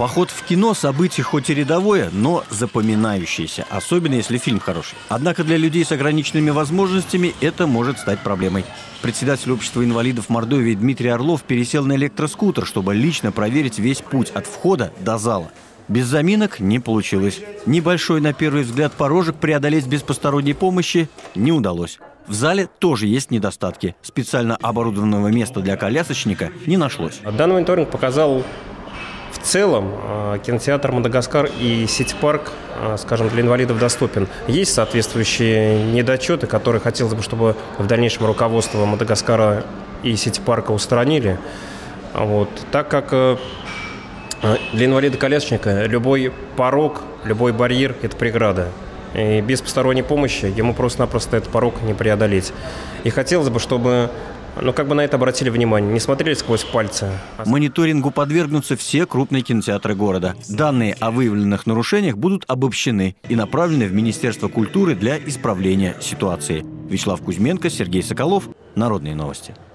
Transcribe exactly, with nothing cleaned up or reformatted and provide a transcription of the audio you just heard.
Поход в кино – событие хоть и рядовое, но запоминающееся, особенно если фильм хороший. Однако для людей с ограниченными возможностями это может стать проблемой. Председатель общества инвалидов Мордовии Дмитрий Орлов пересел на электроскутер, чтобы лично проверить весь путь от входа до зала. Без заминок не получилось. Небольшой, на первый взгляд, порожек преодолеть без посторонней помощи не удалось. В зале тоже есть недостатки. Специально оборудованного места для колясочника не нашлось. Данный мониторинг показал в целом кинотеатр «Мадагаскар» и сити-парк, скажем, для инвалидов доступен. Есть соответствующие недочеты, которые хотелось бы, чтобы в дальнейшем руководство «Мадагаскара» и сити-парка устранили. Вот. Так как для инвалида-колясочника любой порог, любой барьер – это преграда. И без посторонней помощи ему просто-напросто этот порог не преодолеть. И хотелось бы, чтобы ну, как бы на это обратили внимание, не смотрели сквозь пальцы. Мониторингу подвергнутся все крупные кинотеатры города. Данные о выявленных нарушениях будут обобщены и направлены в Министерство культуры для исправления ситуации. Вячеслав Кузьменко, Сергей Соколов. Народные новости.